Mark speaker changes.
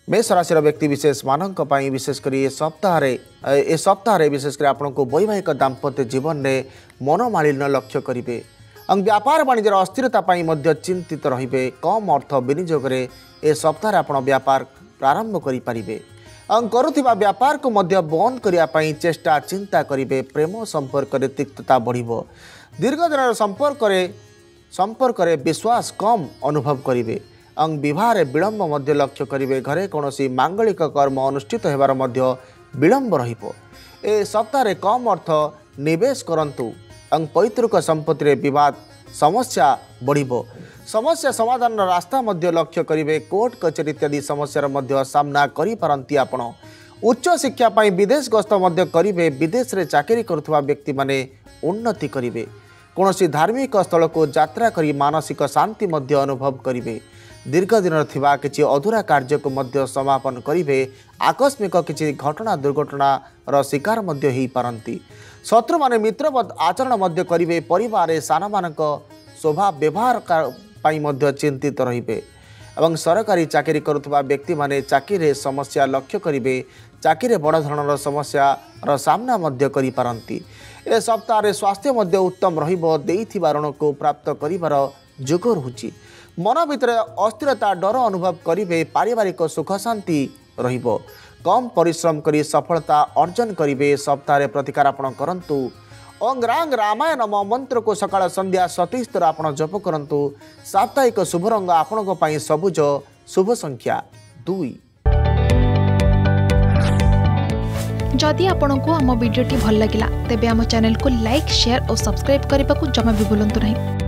Speaker 1: मेष राशि व्यक्ति विशेष मानक विशेषकर ए सप्ताह विशेषकर आपको वैवाहिक दाम्पत्य जीवन में मनोमालिन्य लक्ष्य करेंगे। व्यापार वाणिज्य अस्थिरता चिंतित रे कम अर्थ विनियोग ए सप्ताह आप व्यापार प्रारंभ करें। करुवा व्यापार को बंद करने चेष्टा चिंता करेंगे। प्रेम संपर्क में तिक्तता बढ़ दीर्घ दिन संपर्क विश्वास कम अनुभव करेंगे। विवाह विलंब लक्ष्य करेंगे। घरे कौन मांगलिक कर्म अनुष्ठित होबार विलंब ए सप्ताह कम अर्थ निवेश करंतु। पैतृक संपत्ति विवाद समस्या बढ़ समस्या समाधान रास्ता लक्ष्य करेंगे। कोर्ट कचेरी इत्यादि समस्या सामना करिपारंती आपण। उच्च शिक्षा विदेश गस्त करेंगे। विदेश में चाकरी करुवा व्यक्ति माने उन्नति करेंगे। कौन धार्मिक स्थल को यात्रा करी मानसिक शांति अनुभव करेंगे। दीर्घ दिन थिबा किछि अधूरा कार्य को समापन करेंगे। आकस्मिक किछि घटना दुर्घटनार शिकार हो पारंती। शत्रु माने मित्रवत आचरण करेंगे। परिवार सान मानक स्वभाव व्यवहार चिंतित रहिबे। सरकारी चाकरी करुवा व्यक्ति माने चाकरी समस्या लक्ष्य करेंगे। चाकरी बड़ धरणर समस्या सामना करि पारंती। ए सप्ताह स्वास्थ्य उत्तम रहिबो। देइथिबा ऋण को प्राप्त करिवार जोग रहुछि। मन भितर अस्थिरता डर अनुभव करेंगे। पारिवारिक सुख शांति रहिबो। कम परिश्रम करी सफलता अर्जन करेंगे। सप्ताह प्रतिकार आपण करंतु। अंगरांग रामायण मंत्र को सकाळ संध्या 27 थर आपण जप करंतु। साप्ताहिक शुभ रंग आपणको पई सबुज, शुभ संख्या 2।
Speaker 2: जदि आपंक आम भिडी भल लगा तेब आम चैनल को लाइक शेयर और सब्सक्राइब करने को जमा भी भूलु नहीं।